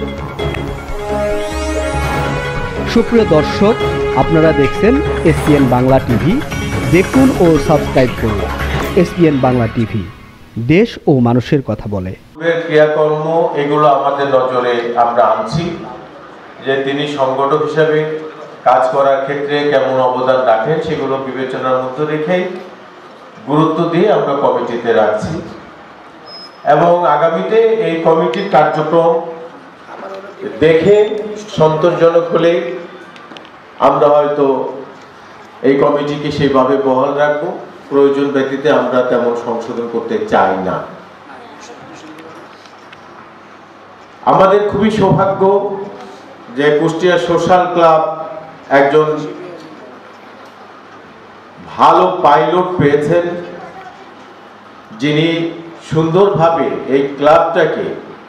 সুপ্রিয় দর্শক, আপনারা দেখছেন এসপিএন বাংলা টিভি। দেখুন ও সাবস্ক্রাইব করুন এসপিএন বাংলা টিভি, দেশ ও মানুষের কথা বলে। ক্রিয়াকর্ম এগুলো আমাদের নজরে আমরা আনছি যে তিনি সংগঠক হিসাবে কাজ করার ক্ষেত্রে কেমন অবদান রাখেন সেগুলো বিবেচনার মধ্যে রেখেই গুরুত্ব দিয়ে আমরা কমিটিতে রাখছি এবং আগামীতে এই কমিটির কার্যক্রম দেখে সন্তোষজনক হলে আমরা হয়তো এই কমিটিকে সেইভাবে বহাল রাখবো, প্রয়োজন ব্যতীতে আমরা তেমন সংশোধন করতে চাই না। আমাদের খুবই সৌভাগ্য যে কুষ্টিয়া সোশ্যাল ক্লাব একজন ভালো পাইলট পেয়েছেন, যিনি সুন্দরভাবে এই ক্লাবটাকে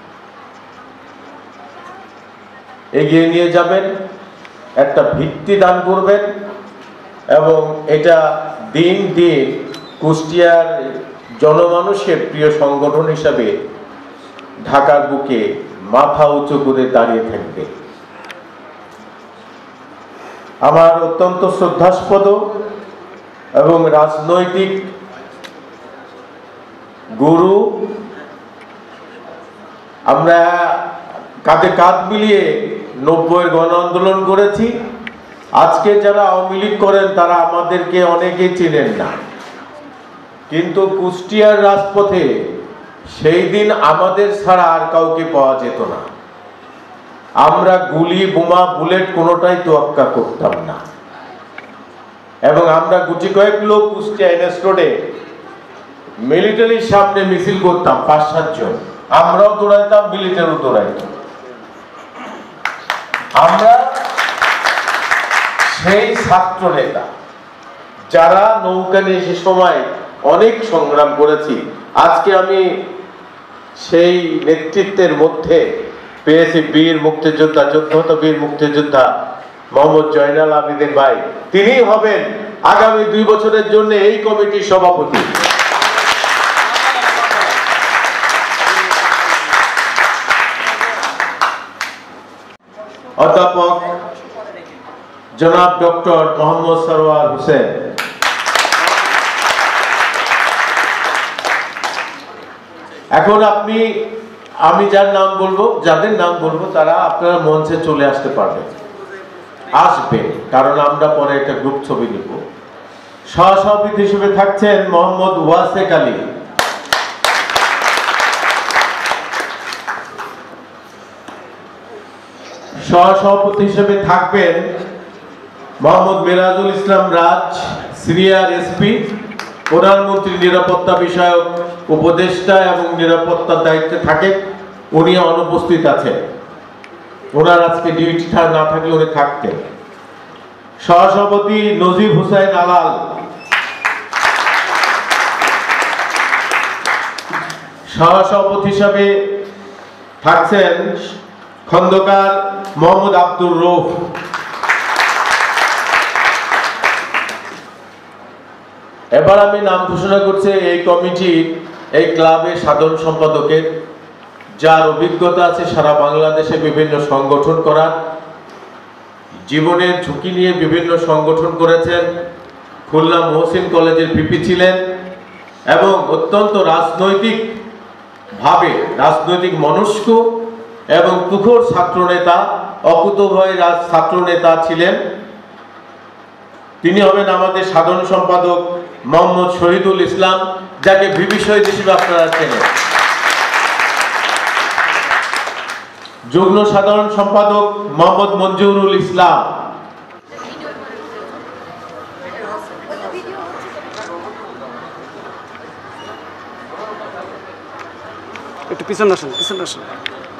এগিয়ে নিয়ে যাবেন, একটা ভিত্তি দান করবেন এবং এটা দিন দিন কুষ্টিয়ার জনমানুষের প্রিয় সংগঠন হিসাবে ঢাকার বুকে মাথা উঁচু করে দাঁড়িয়ে থাকবে। আমার অত্যন্ত শ্রদ্ধাস্পদ এবং রাজনৈতিক গুরু, আমরা কাঁধে কাঁধ মিলিয়ে 90-এর গণ আন্দোলন করেছি। আজকে যারা আওয়ামী লীগ করেন তারা আমাদেরকে অনেকেই চিনেন না, কিন্তু কুষ্টিয়ার রাজপথে সেই দিন আমাদের ছাড়া আর কাউকে পাওয়া যেত না। আমরা গুলি বোমা বুলেট কোনোটাই তোয়াক্কা করতাম না এবং আমরা গুটি কয়েক লোক কুষ্টিয়া এনএস রোডে মিলিটারির সামনে মিছিল করতাম, 5-7 জন। আমরাও দৌড়াইতাম, মিলিটারিও দৌড়াইতাম। আমরা সেই ছাত্র নেতা যারা নৌকা নিয়ে সে সময় অনেক সংগ্রাম করেছি। আজকে আমি সেই নেতৃত্বের মধ্যে পেয়েছি বীর মুক্তিযোদ্ধা, যোদ্ধত বীর মুক্তিযোদ্ধা মোহাম্মদ জয়নাল আবেদিন ভাই। তিনি হবেন আগামী 2 বছরের জন্য এই কমিটির সভাপতি। অধ্যাপক জনাব ডক্টর মোহাম্মদ সরওয়ার হোসেন, এখন আমি যার নাম বলবো, যাদের নাম বলবো তারা আপনারা মঞ্চে চলে আসতে পারবেন, আসবেন, কারণ আমরা পরে একটা গ্রুপ ছবি নিব। সহসভাপতি হিসেবে থাকছেন মোহাম্মদ ওয়াসেক আলী, সহসভাপতি হিসেবে থাকবেন মোহাম্মদ মিরাজুল ইসলাম রাজ, সিনিয়র এসপি, প্রধানমন্ত্রী নিরাপত্তা বিষয়ক উপদেষ্টা এবং নিরাপত্তার দায়িত্বে থাকেন। উনি অনুপস্থিত আছেন, ওনার আজকে ডিউটি না থাকলে উনি থাকতেন। সহসভাপতি নজিব হুসাইন আলাল, সহসভাপতি হিসাবে থাকছেন খন্দকার মোহাম্মদ আব্দুর রৌফ। এবার আমি নাম ঘোষণা করছি এই কমিটির, এই ক্লাবের সাধারণ সম্পাদকের, যার অভিজ্ঞতা আছে সারা বাংলাদেশে বিভিন্ন সংগঠন করার, জীবনের ঝুঁকি নিয়ে বিভিন্ন সংগঠন করেছেন, খুলনা মহসিন কলেজের পিপি ছিলেন এবং অত্যন্ত রাজনৈতিক মনস্ক এবং তুখোর ছাত্রনেতা, অকুতোভয় ছাত্রনেতা ছিলেন। তিনি হবেন আমাদের সাধারণ সম্পাদক মোহাম্মদ শহীদুল ইসলাম, যাকে ভিপি শহীদ হিসেবে আপনারা চেনেন। যুগ্ম সাধারণ সম্পাদক মোহাম্মদ মঞ্জুরুল ইসলাম, একটু পিছনে আসেন।